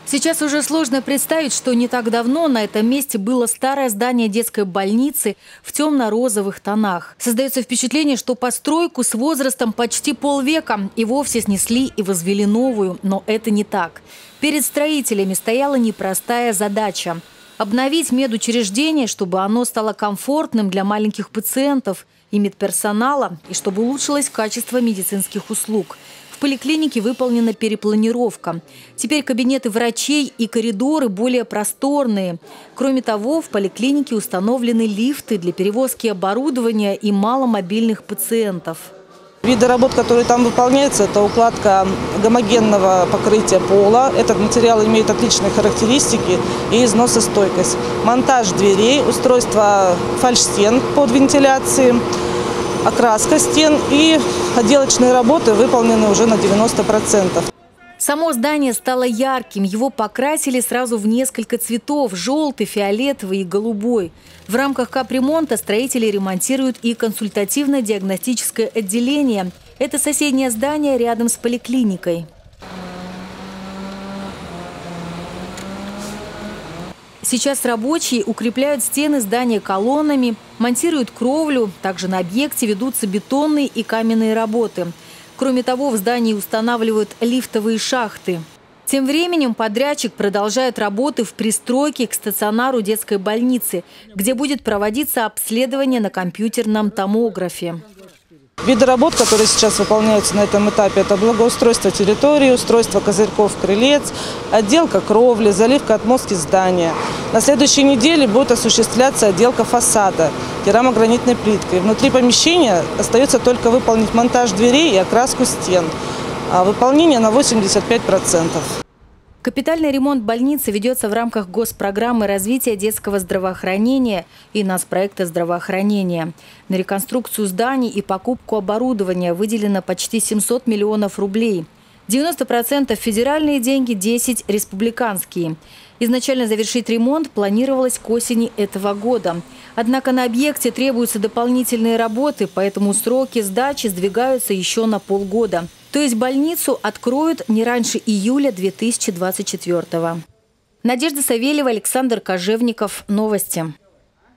Сейчас уже сложно представить, что не так давно на этом месте было старое здание детской больницы в темно-розовых тонах. Создается впечатление, что постройку с возрастом почти полвека и вовсе снесли и возвели новую, но это не так. Перед строителями стояла непростая задача – обновить медучреждение, чтобы оно стало комфортным для маленьких пациентов и медперсонала, и чтобы улучшилось качество медицинских услуг. В поликлинике выполнена перепланировка. Теперь кабинеты врачей и коридоры более просторные. Кроме того, в поликлинике установлены лифты для перевозки оборудования и маломобильных пациентов. Виды работ, которые там выполняются, это укладка гомогенного покрытия пола. Этот материал имеет отличные характеристики и износостойкость. Монтаж дверей, устройство фальшстен под вентиляцией, окраска стен и отделочные работы выполнены уже на 90%. Само здание стало ярким. Его покрасили сразу в несколько цветов – желтый, фиолетовый и голубой. В рамках капремонта строители ремонтируют и консультативно-диагностическое отделение. Это соседнее здание рядом с поликлиникой. Сейчас рабочие укрепляют стены здания колоннами, монтируют кровлю. Также на объекте ведутся бетонные и каменные работы. Кроме того, в здании устанавливают лифтовые шахты. Тем временем подрядчик продолжает работы в пристройке к стационару детской больницы, где будет проводиться обследование на компьютерном томографе. Виды работ, которые сейчас выполняются на этом этапе, это благоустройство территории, устройство козырьков крылец, отделка кровли, заливка отмостки здания. На следующей неделе будет осуществляться отделка фасада керамогранитной плиткой. Внутри помещения остается только выполнить монтаж дверей и окраску стен. А выполнение на 85%. Капитальный ремонт больницы ведется в рамках госпрограммы развития детского здравоохранения и нацпроекта здравоохранения. На реконструкцию зданий и покупку оборудования выделено почти 700 миллионов рублей. 90% федеральные деньги, 10% республиканские. Изначально завершить ремонт планировалось к осени этого года. Однако на объекте требуются дополнительные работы, поэтому сроки сдачи сдвигаются еще на полгода. То есть больницу откроют не раньше июля 2024 года. Надежда Савельева, Александр Кожевников. Новости.